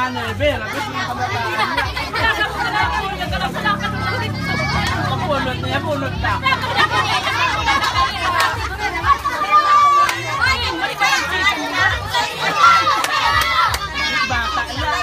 nebe, labis ng kabataan. Punot niya, punot na. Bata yan.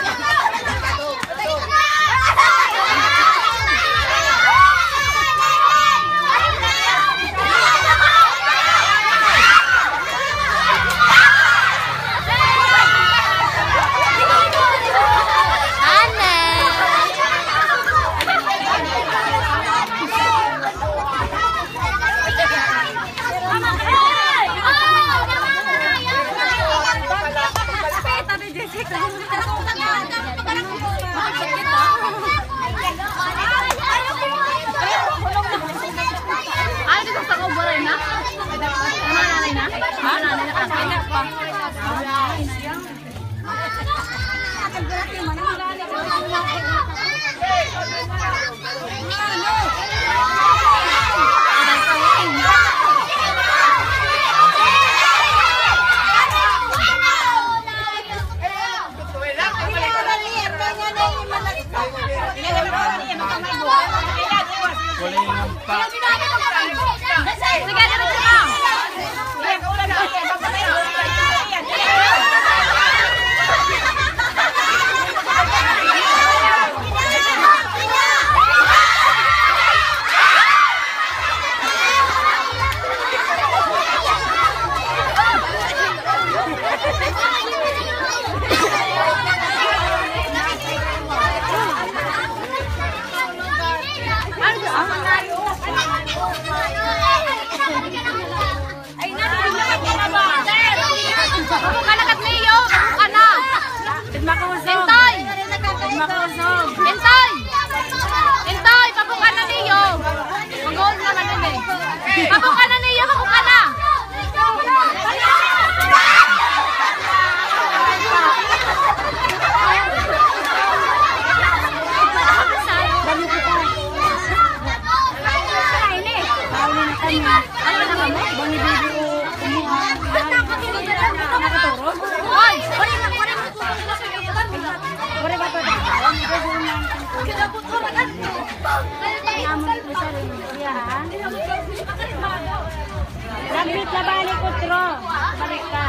Labit na balik utro. Balik ka.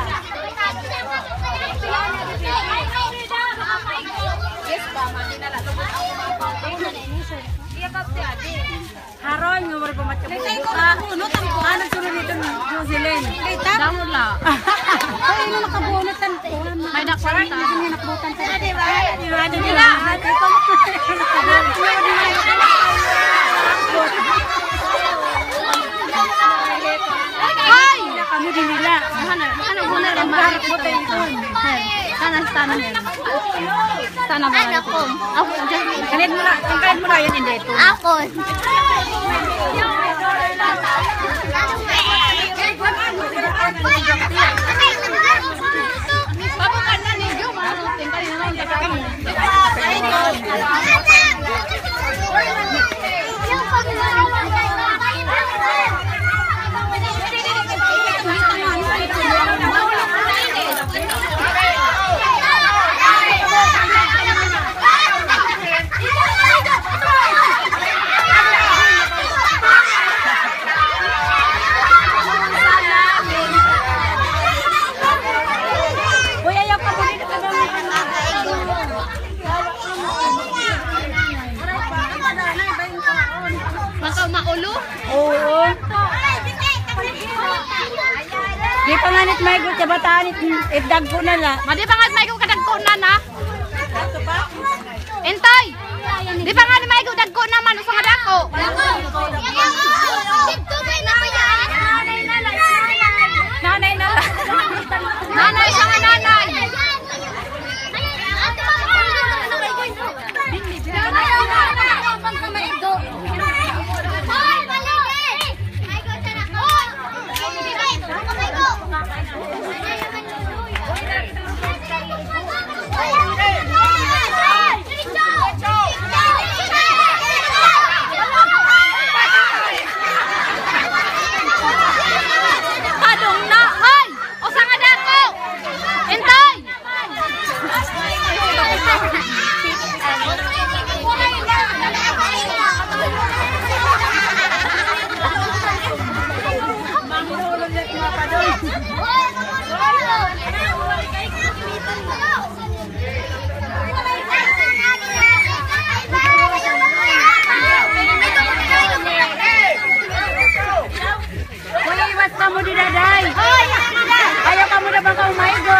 Yes, ba? Madinala. Haron, ngumur pemacam buka. Ano suruh dito New Zealand? Damod la. Oh, ini nakabunot tante. May nakwarta. Ini nakabutan tante. Di ba? Di nila. Ay! Kami din nila. Ano muna lang maharap mo tayo doon. Sana yan. Sana ba? Ako. Kanid mo na yan hindi ito. Ako. Pabukan na ni Jo. Marutin ka rin naman. Oo. Di pa nga nit may gud sa bataan itdag ko na la. Di pa nga may gud kadag ko na na. Entay. Di pa nga may gud dag ko na man sa dako. Nanay na. Nanay sa nanay. Iwas kamu di dadai. Ayo kamu udah bakal maigo.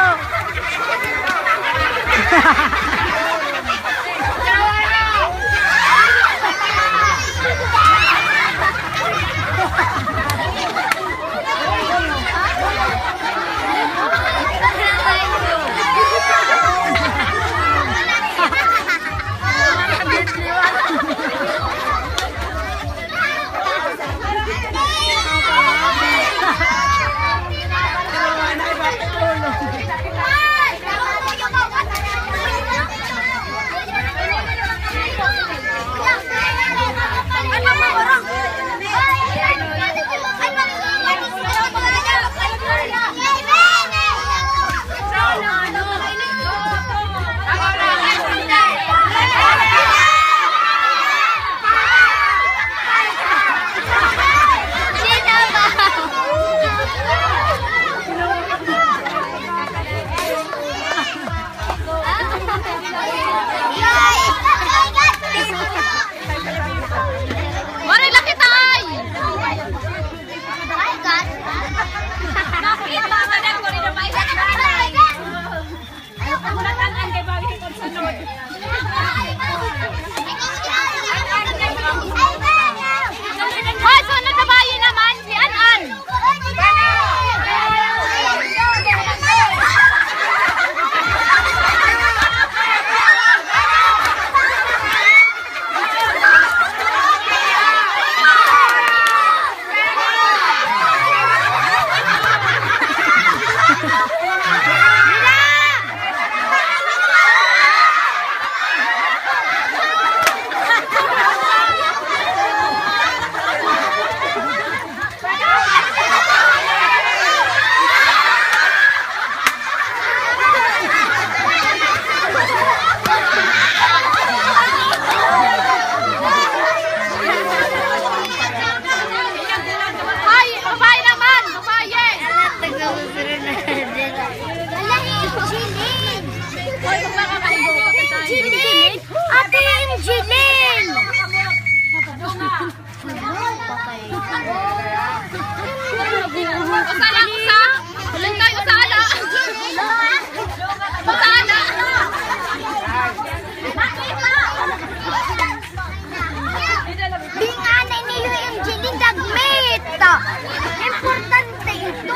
Importante ito.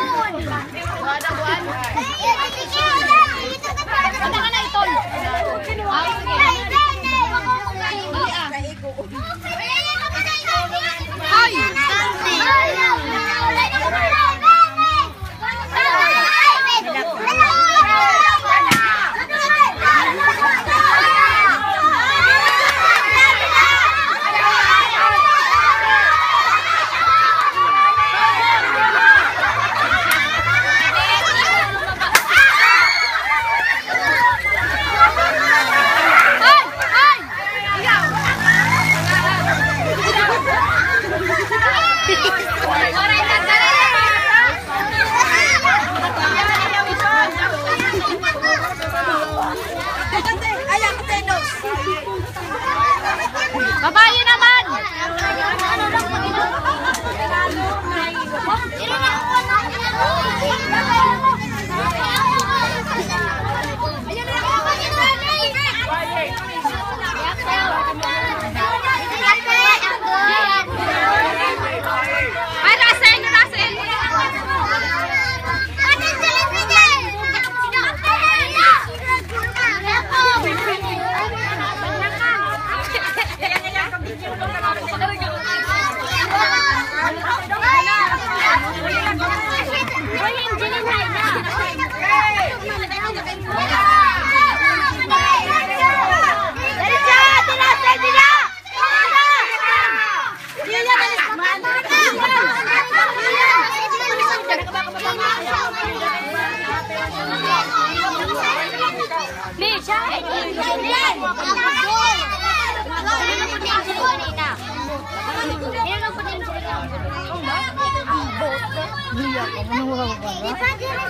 Babae naman! Ay, Rasen! Rasen! Di ba diri